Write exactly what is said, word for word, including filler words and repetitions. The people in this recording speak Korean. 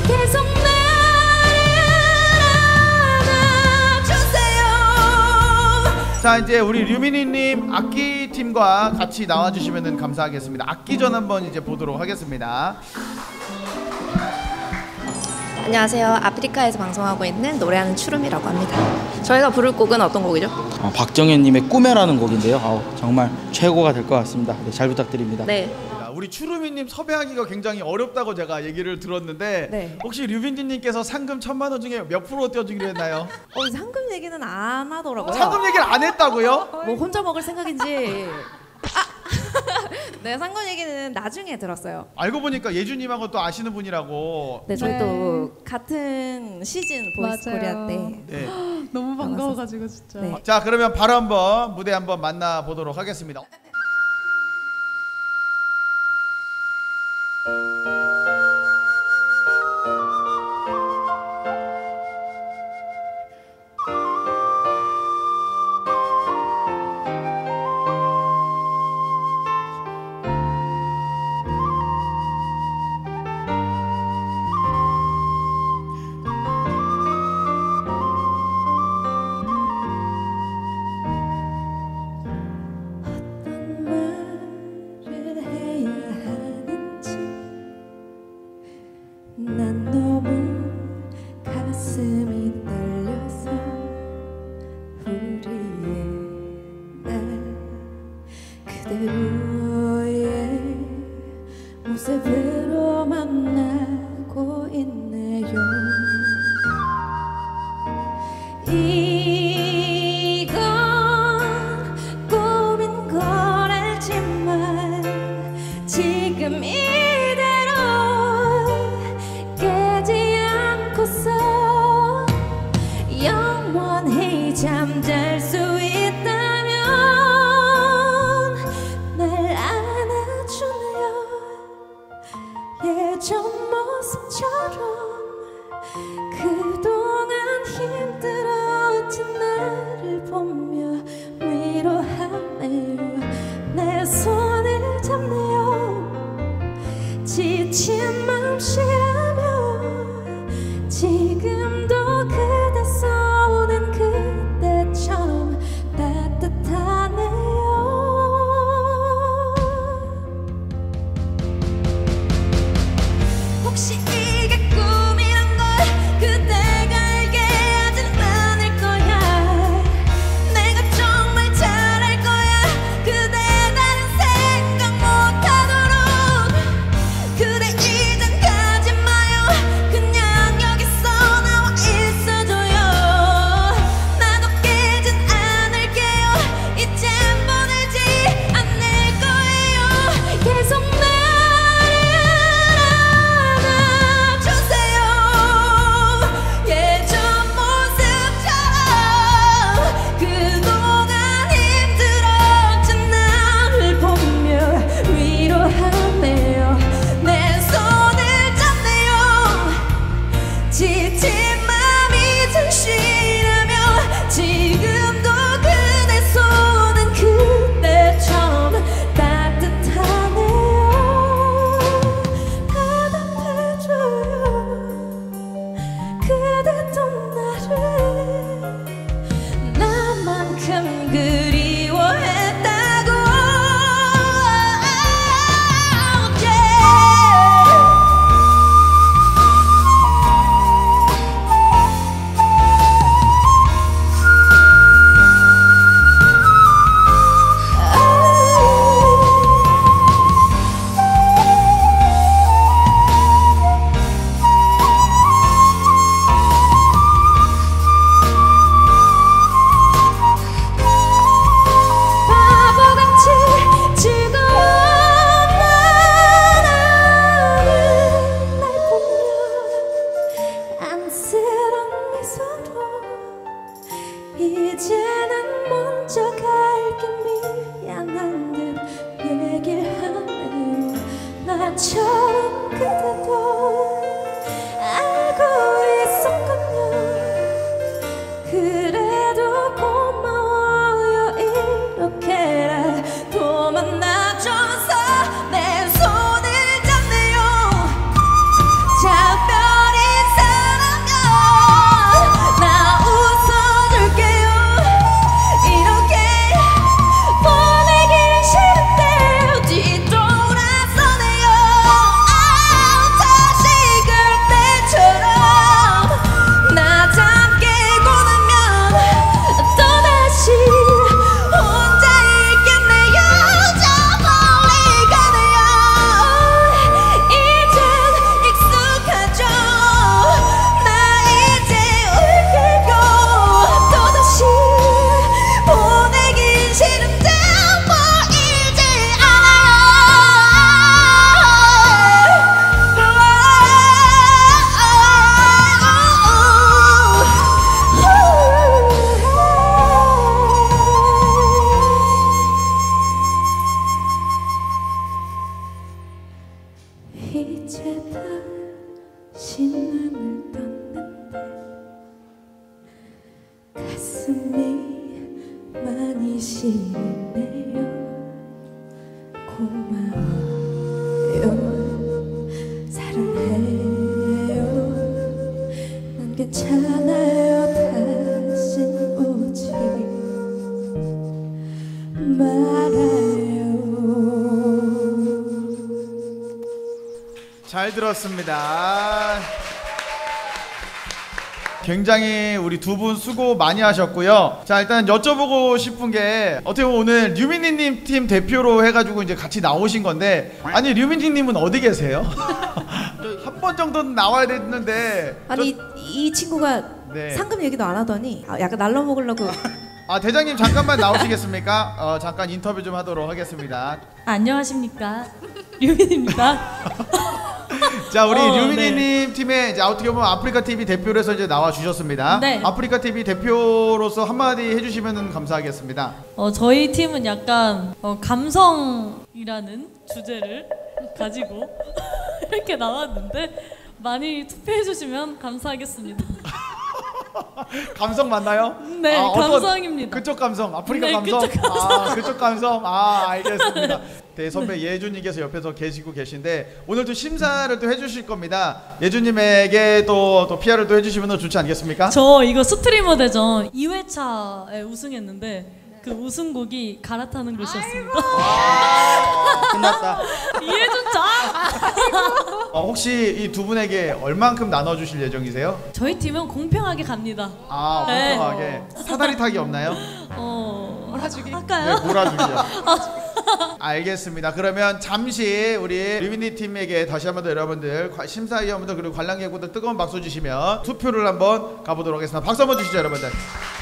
계속 자, 이제 우리 류민희님 악기 팀과 같이 나와주시면 감사하겠습니다. 악기전 한번 이제 보도록 하겠습니다. 안녕하세요. 아프리카에서 방송하고 있는 노래하는 추름이라고 합니다. 저희가 부를 곡은 어떤 곡이죠? 어, 박정현님의 꿈에라는 곡인데요. 어, 정말 최고가 될 것 같습니다. 네, 잘 부탁드립니다. 네. 우리 추루미님 섭외하기가 굉장히 어렵다고 제가 얘기를 들었는데 네. 혹시 류빈진님께서 상금 천만 원 중에 몇 프로 떼어주기로 했나요? 어, 상금 얘기는 안 하더라고요. 상금 얘기를 안 했다고요? 뭐 혼자 먹을 생각인지. 아! 네, 상금 얘기는 나중에 들었어요. 알고 보니까 예주님하고 또 아시는 분이라고. 네, 저희 네. 또 같은 시즌 보이스 맞아요. 코리아 때. 네. 너무 반가워가지고 진짜. 네. 자, 그러면 바로 한번 무대 한번 만나보도록 하겠습니다. 난 너무 가슴이 떨려서 우리의 날 그대로의 모습으로 만나고 있네요. 이건 꿈인 걸 알지만 지금 이대로 깨지 않고서 영원히 잠잘 수 있다면 날 안아주네요. 예전 모습처럼 그동안 힘들었던 나를 보며 위로하네요. 내 손을 잡네요. 지친 맘 쉬라며 지금도 그대 손은 그때처럼 따뜻하네요. 혹시 이게 꿈 눈을 떴는데 가슴이 많이 시리네요. 고마워요, 사랑해요. 난 괜찮아요. 다신 오지 말아요. 잘 들었습니다. 굉장히 우리 두 분 수고 많이 하셨고요. 자, 일단 여쭤보고 싶은 게 어떻게 보면 오늘 류민희님 팀 대표로 해가지고 이제 같이 나오신 건데, 아니 류민희님은 어디 계세요? 한 번 정도는 나와야 됐는데. 아니 이, 이 친구가 네. 상금 얘기도 안 하더니 아, 약간 날로 먹으려고. 아, 대장님 잠깐만 나오시겠습니까? 어, 잠깐 인터뷰 좀 하도록 하겠습니다. 안녕하십니까, 류민입니다. 자, 우리 어, 류민희님 네. 팀에 이제 어떻게 보면 아프리카 티비 대표로 해서 이제 나와 주셨습니다. 네. 아프리카 티비 대표로서 한마디 해주시면 감사하겠습니다. 어, 저희 팀은 약간 어, 감성이라는 주제를 가지고 이렇게 나왔는데 많이 투표해주시면 감사하겠습니다. 감성 맞나요? 네, 아, 어떤- 감성입니다. 그쪽 감성, 아프리카 네, 감성. 그쪽 감성. 아, 그쪽 감성. 아, 알겠습니다. 네, 선배 예준님께서 옆에서 계시고 계신데 오늘 또 심사를 또 해주실 겁니다. 예준님에게 또, 또 피아르을 또 해주시면 좋지 않겠습니까? 저 이거 스트리머 대전 이 회차에 우승했는데 그 우승곡이 갈아타는 곳이었습니다. 끝났다. 이해준 짱! 어, 혹시 이 두 분에게 얼만큼 나눠주실 예정이세요? 저희 팀은 공평하게 갑니다. 아, 네. 공평하게. 사다리 타기 없나요? 어... 몰아주기. 할까요? 네, 몰아주기요. 알겠습니다. 그러면 잠시 우리 류민희 팀에게 다시 한번 더 여러분들 과- 심사위원분들 그리고 관람객분들 뜨거운 박수 주시면 투표를 한번 가보도록 하겠습니다. 박수 한번 주시죠, 여러분들.